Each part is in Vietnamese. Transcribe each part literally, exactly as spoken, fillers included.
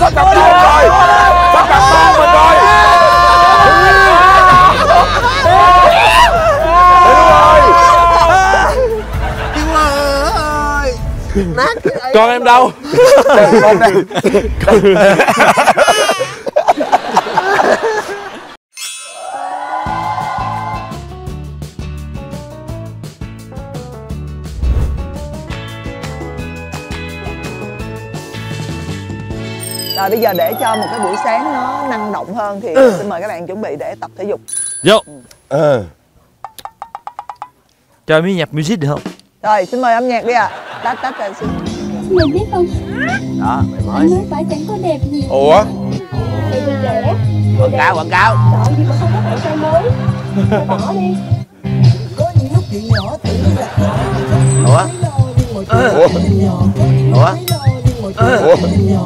sắp gặp con rồi, sắp gặp con mình rồi. Con em đâu? Con đây. Rồi bây giờ để cho một cái buổi sáng nó năng động hơn thì xin mời các bạn chuẩn bị để tập thể dục. Vô. Ừ. Cho miếng nhạc music được không? Rồi xin mời âm nhạc đi ạ. À. Tách tách ra xin. Mình biết không? Đó, mày mới. Anh nói phải chẳng có đẹp gì. Ủa? Thì mình trẻ. Quảng cáo, quảng cáo. Sợ gì mà không có bạn trai mới. Phải bỏ đi. Có những lúc chuyện nhỏ tự nhiên là Ủa? Ủa? Ủa? Ủa?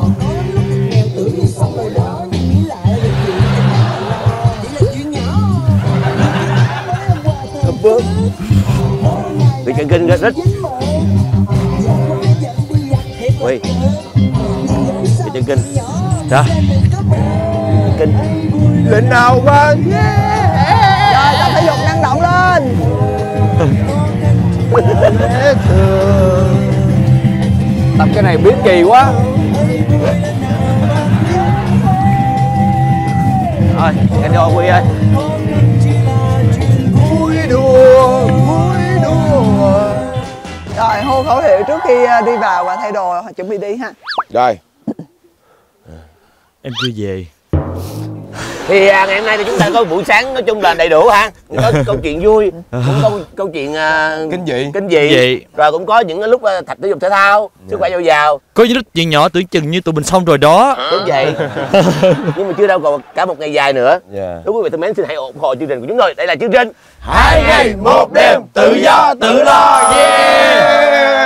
Bị cái kinh rít. Ui. Bị chân kinh. Đó. Kinh. Lên nào ba. Rồi tập thể dục năng động lên. Tập cái này biết kỳ quá. Rồi, anh vô Quy ơi. Vui đùa, vui đùa. Rồi hô khẩu hiệu trước khi đi vào và thay đồ chuẩn bị đi ha. Rồi. Em chưa về. Thì à, ngày hôm nay thì chúng ta có buổi sáng nói chung là đầy đủ ha. Có câu chuyện vui, cũng có câu chuyện uh, Kinh dị. kinh dị. Dị. Rồi cũng có những cái lúc uh, tập thể dục thể thao, sức khỏe dồi dào. Có những lúc chuyện nhỏ tưởng chừng như tụi mình xong rồi đó. Đúng vậy. Nhưng mà chưa đâu, còn cả một ngày dài nữa. Yeah. Đúng quý vị thân mến, xin hãy ủng hộ chương trình của chúng tôi. Đây là chương trình Hai ngày một đêm tự do tự lo. Yeah.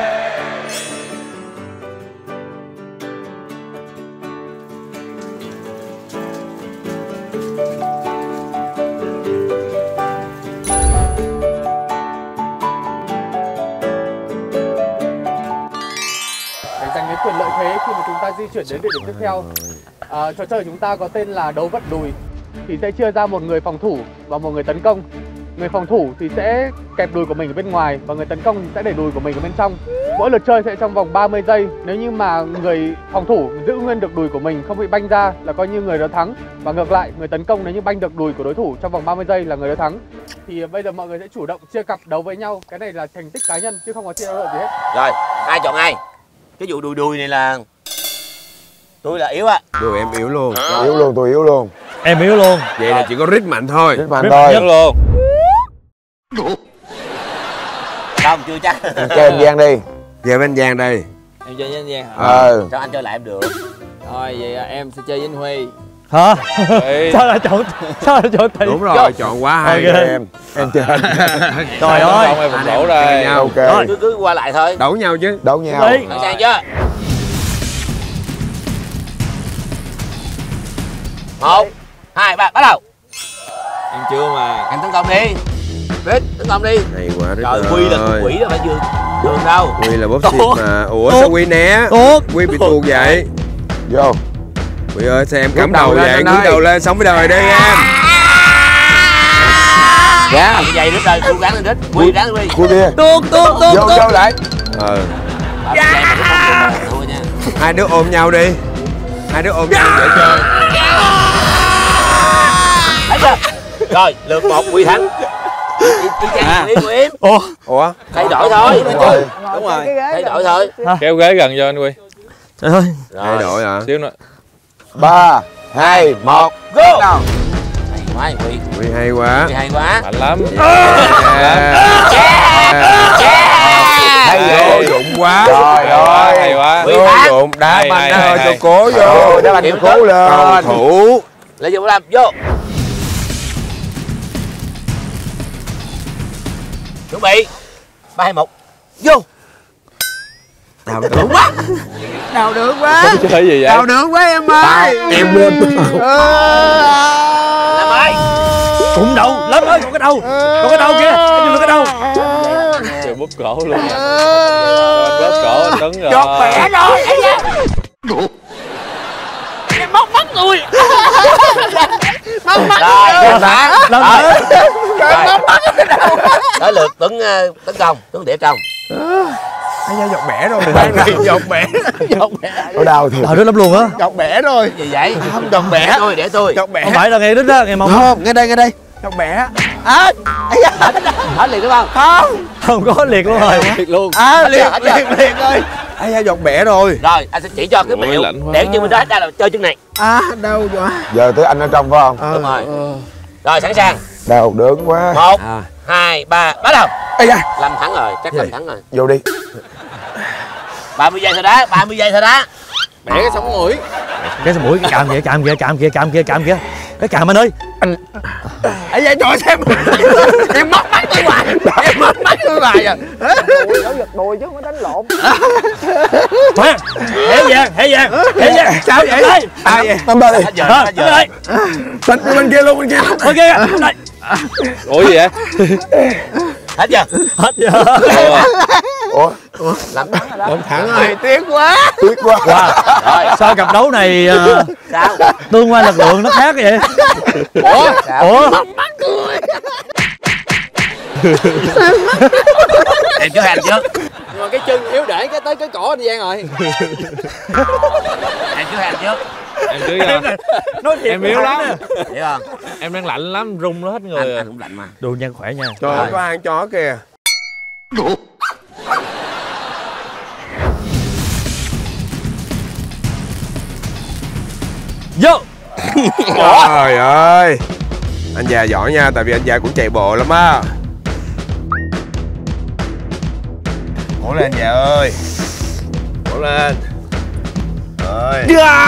Giành đến quyền lợi thế khi mà chúng ta di chuyển đến địa điểm tiếp theo. À, trò chơi của chúng ta có tên là đấu vật đùi, thì sẽ chia ra một người phòng thủ và một người tấn công. Người phòng thủ thì sẽ kẹp đùi của mình ở bên ngoài và người tấn công thì sẽ để đùi của mình ở bên trong. Mỗi lượt chơi sẽ trong vòng ba mươi giây. Nếu như mà người phòng thủ giữ nguyên được đùi của mình không bị banh ra là coi như người đó thắng, và ngược lại người tấn công nếu như banh được đùi của đối thủ trong vòng ba mươi giây là người đó thắng. Thì bây giờ mọi người sẽ chủ động chia cặp đấu với nhau. Cái này là thành tích cá nhân chứ không có chia đội gì hết. rồi, ai chọn ai? Cái vụ đùi đùi này là tôi là yếu á. Đùi em yếu luôn. Yếu luôn, tôi yếu luôn. Em yếu luôn. Vậy là chỉ có rít mạnh thôi. Rít mạnh Rít thôi. nhất luôn. Không, chưa chắc. Chơi anh Giang đi. Chơi với anh Giang đi. Em chơi với anh Giang hả? Ờ. Cho anh chơi lại em được. Thôi vậy à, em sẽ chơi với anh Huy. Hả? Sao lại chọn sao lại chọn Thị? Đúng rồi, chọn quá hay Ok. em. Em chơi. Trời ơi. Không, em đổ đây. Ok. Cứ, cứ qua lại thôi. Đấu nhau chứ. Đấu nhau. Đi. Sẵn sàng chưa? Một, hai, ba, bắt đầu. Em chưa mà. Em tấn công đi. Biết, tấn công đi. Hay quá Rít Trời, Quy là ơi. quỷ đó phải chưa? Đường đâu? Quy là boss Tốt. xịt mà. Ủa Tốt. sao Quy né? Tốt. Quy bị tuột vậy. Vô. Quy ơi sao em cắm đầu đầu lên vậy? anh Ngước ơi. đầu lên sống với đời đi em. Dạ. Cái giày đít rồi, cố gắng lên đít. Quy ráng đi. Quy bia. Tuốt tuốt tuốt. Vô vô lại. Ờ. Dạ. Thua nha. Hai đứa ôm nhau đi. Hai đứa ôm nhau để chơi. Thấy chưa? Rồi, lượt một Quy thắng. Y y chang ý của em. Ủa? Ủa? Thay đổi thôi. Rồi. Đúng rồi. Cái ghế Thay gần. đổi thôi. Kéo ghế gần cho anh Quy. Trời ơi. Thay đổi hả? Xíu nữa. Ba, hai, một, Go. nào. Hay quá Quy. Quy hay quá. Quy hay quá. Mạnh lắm. Hay vô dụng quá. Trời ơi. Hay quá. Quy Vô thắng. dụng đá Hay, banh hay, nó hay, hơi hay. cho cố vô. Đá banh Chịu cho cố cố lên. Cầu thủ. Lấy vô làm vô. Chuẩn bị. Ba hai một. Vô. Đào được quá. Đào được quá. Chơi gì vậy? Đào được quá em ơi. Em lên. Làm ơi. Cũng đầu, lớn ơi, còn cái đầu. Còn cái đầu kìa, em nhìn vào cái đầu. Trời bóp cổ luôn. Bóp cổ anh Tuấn rồi. Chọt bẻ rồi. móc mắt tôi. Móc mắt rồi bạn. Móc mắt tới lượt Tuấn tấn công, Tuấn để trong. Ai da giọt bẻ rồi. Bạn này giọt bẻ. Giọt bẻ. Nó đau thiệt. Đau đớn lắm luôn á. Giọt bẻ rồi. Gì vậy? Không, giọt bẻ. Để tôi, để tôi. Giọt bẻ. Không phải là ngày đít đó, ngày mông. Không, ngay đây, ngay đây. Giọt bẻ. À, Hết liền đúng không? không. Không có liệt luôn rồi. Thiệt luôn. À, liệt, liệt, liệt ơi. Ai da giọt bẻ rồi. Rồi, anh sẽ chỉ cho cái mẹo để chân bên đó hết ra là chơi chân này. À, đau quá. Giờ tới anh ở trong phải không? À, Đúng rồi. Rồi, sẵn sàng. Đau đớn quá. Một, hai, ba, bắt đầu. Ây da. Lâm thắng rồi, chắc Lâm thắng rồi. Vô đi. ba mươi giây thôi đó, ba mươi giây thôi đó. Bẻ cái sống mũi. Cái mũi, cái càm kìa, càm kìa, càm kìa, càm kìa, càm kìa. Cái càm anh ơi. Ây da, trời xem. Em mất mắt tôi hoài. Em mất mắt tôi hoài à. Đùi, nó giật đùi chứ không có đánh lộn. Khoan. Hé vàng, hé vàng, hé vàng. Sao vậy? Đây. Ai vậy? Tắm đây. Hết giờ, Thôi, hết giờ. đây. Bên, bên kia luôn, bên kia luôn. Ok, đây. Ủa gì vậy? Hết giờ. Hết giờ. Ủa? Lâm thắng rồi đó. Lâm thắng rồi, tiếc quá. Tiếc quá. Wow. Sao cặp đấu này uh, Sao? tương quan lực lượng nó khác vậy? Ủa? Ủa? Em trước, em trước. Nhưng mà cái chân yếu để cái tới cái cổ anh Giang rồi. Em trước, em trước. Em chứ nha. Nói thiệt Em yếu lắm. Hiểu không? Em đang lạnh lắm, run nó hết người Anh, rồi. anh cũng lạnh mà. Đồ nhân khỏe nha. Trời ơi, có ăn chó kìa. Vô. Trời ơi. Anh già giỏi nha, tại vì anh già cũng chạy bộ lắm á. Cố lên anh già ơi. Cố lên. Rồi.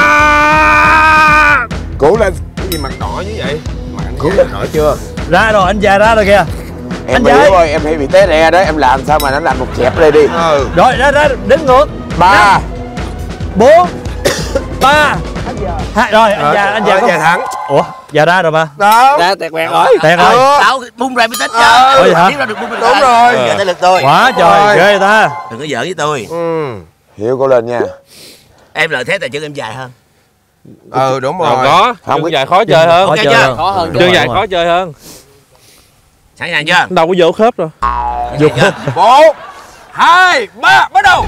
Cố lên. Cái gì mặt đỏ như vậy? Mặt anh già đỏ chưa? Ra rồi, anh già ra rồi kìa. Em Anh bị già. rồi, em hay bị té re đó, em làm sao mà nó làm một chẹp đây đi. Ừ. Rồi, ra ra đếm ngược. Ba. Bốn. Ba. Hai. Rồi, anh Rồi, già, anh già anh có. già thắng. Ủa, già ra rồi mà. Đó. Ra tẹt quẹt rồi. Tẹt rồi. Tao bung ra mới tính Ừ. cho. Ôi, hả? Tiếp ra được bung ra Đúng rồi. Giờ tới lượt tôi. Quá trời, rồi. ghê người ta. Đừng có giỡn với tôi. Ừ. Hiểu, cố lên nha. Em lợi thế tại chân em dài hơn. Ừ, đúng Đâu rồi. có, Không chân biết- dài khó chơi hơn. Khó Chơi chơi chưa? hơn. Khó hơn. Chân dài khó chơi hơn. Sẵn sàng chưa? Đâu có vô khớp rồi. Vô chưa? Một, hai, ba, bắt đầu.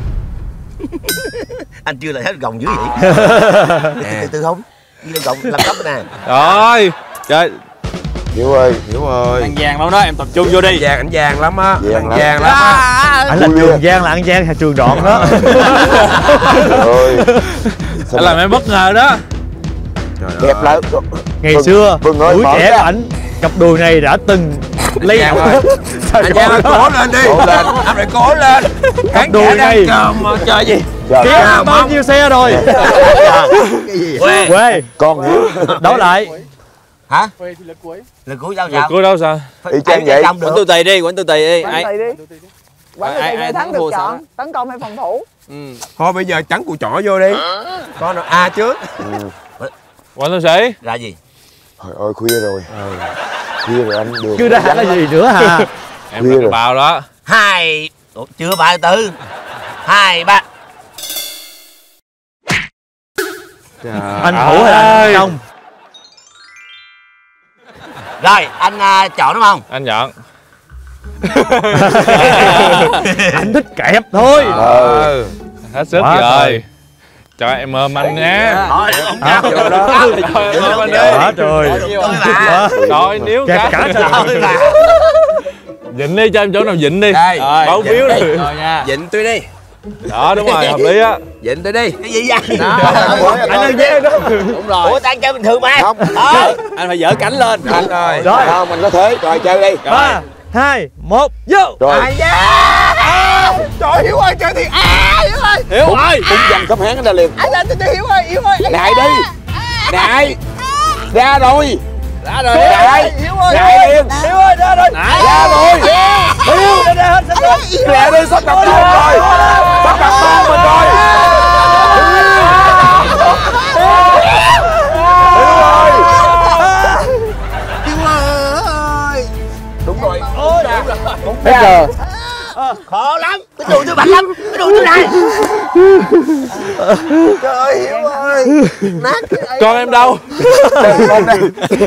Anh chưa lợi thế gồng dữ vậy. Từ từ không. Đi lên gồng làm tóc nè. Rồi. Trời. Hiểu ơi. Hiểu ơi. Anh Giang đâu đó, em tập trung vô đi. Vàng anh vàng lắm á. Vàng Anh lắm. vàng lắm á. Anh là Vui Trường ghê. Giang, là anh Giang hay Trường Đoạn đó. Rồi. Anh làm em bất ngờ đó. Đẹp lắm. Ngày Vâng, xưa, Vâng ơi, tuổi mở trẻ ra. của ảnh, cặp đùi này đã từng lấy Giang ổng. ơi. Sao Anh vậy? Giang ơi, cố lên đi. Cố lên. Anh phải cố lên. Khán đùi giả đang này. chờ mà chờ gì? Trời Kia ơi, bao nhiêu xe rồi. Quê. Quê, con Hiếu. đấu lại. Hả? Quê thì lượt cuối. Lượt cuối sao Rồi sao? cô đâu sao? Y chang vậy. Trong Quánh được. tư tì đi, quánh tư tì đi. Quánh Ai? tì đi. Quánh Ai- tì ai người thắng thắng được thua sao? chọn. Tấn công hay phòng thủ. Ừ. Thôi bây giờ trắng củ chỏ vô đi. Con nào A trước. Quỳnh Thư Sĩ. Ra gì? Trời ơi, khuya rồi. Khuya rồi anh đường. Cứ ra cái gì nữa hả? Em Khuya là rồi. bào đó. Hai. Ủa, chưa ba tư. Hai ba. Anh thủ hay anh công? Rồi, anh à, chọn đúng không? Anh nhận. Anh thích kẹp thôi. Ờ. Hết sức Quá rồi. trời. Cho em ôm anh nha. Thôi, đừng ông Hả? chọc. Cho em ôm anh đi. Quá trời. Tôi mà. Rồi níu Kẹp cái. cả trời. Tôi mà. Dịnh đi, cho em chỗ nào dịnh đi. Đây. Rồi. Báo dịnh phiếu đi. đi. Rồi nha. Dịnh tôi đi. Đó đúng rồi, hợp lý á. Dịnh tôi đi. Cái gì vậy? Anh đang dễ đó. Đúng rồi. Ủa, đang chơi bình thường mà. Không. Thôi. Anh phải dỡ cánh lên. Anh ơi. Rồi, Không, mình có thế. Rồi chơi đi. ba, hai, một, vô. Rồi. Trời Hiếu ơi, chơi thì A Hiếu ơi. Hiểu rồi. Bung dằn khớp háng ra liền. Anh lên tôi Hiếu ơi, Hiếu ơi. Đại đi. Đại. Ra rồi. Đã rồi. Đại. Hiếu ơi. Đại liền. Hiếu ơi, ra rồi. Ra rồi. Hiếu, ra ra hết sắp rồi. Lẹ đi, sắp đặt con rồi. Sắp đặt con mình rồi. Hiếu ơi. Hiếu ơi. Đúng rồi. Hết giờ. Khó lắm. Cái đùi tôi mạnh lắm. Cái đùi tôi này. Trời ơi Hiếu ơi. Nát. Con em đâu? Con đây.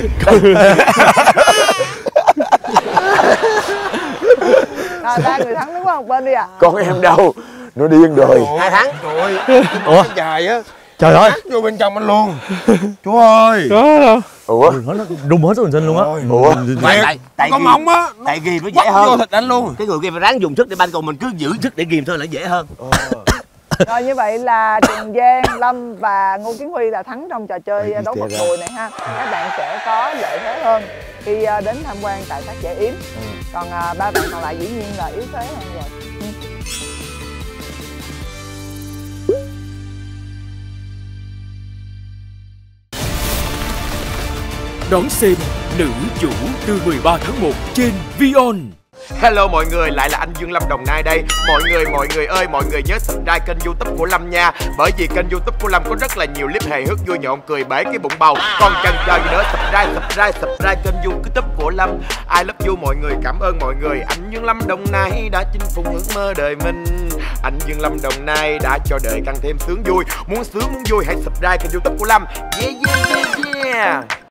Rồi ba người thắng đứng qua một bên đi ạ. Con em đâu? Nó điên rồi. Hai tháng. Trời ơi. Ủa? Cái dài á. Trời ơi. Cắt vô bên trong anh luôn. Chú ơi. Có đâu. Ủa? Nó đùng hết toàn thân luôn á. Ủa? Tại tại tại Có ghim- móng á. Tại ghim nó Quất dễ vô hơn. thịt anh luôn. Cái người kia phải ráng dùng sức để banh, còn mình cứ giữ sức để ghim thôi là dễ hơn. Rồi như vậy là Trường Giang, Lâm và Ngô Kiến Huy là thắng trong trò chơi đấu vật đùi này ha. Các bạn sẽ có lợi thế hơn khi à, đến tham quan tại Thác Giải Yếm. Còn à, ba bạn còn lại dĩ nhiên là yếu thế hơn rồi. Ừ. Đón xem Nữ Chủ từ mười ba tháng một trên Vion. Hello mọi người, lại là anh Dương Lâm Đồng Nai đây. Mọi người, mọi người ơi, mọi người nhớ subscribe kênh YouTube của Lâm nha. Bởi vì kênh YouTube của Lâm có rất là nhiều clip hài hước vui nhộn cười bể cái bụng bầu. Còn chần chờ gì nữa, subscribe, subscribe, subscribe kênh YouTube của Lâm. I love you mọi người, cảm ơn mọi người. Anh Dương Lâm Đồng Nai đã chinh phục ước mơ đời mình. Anh Dương Lâm Đồng Nai đã cho đời càng thêm sướng vui. Muốn sướng muốn vui hãy subscribe kênh YouTube của Lâm. Yeah yeah yeah yeah.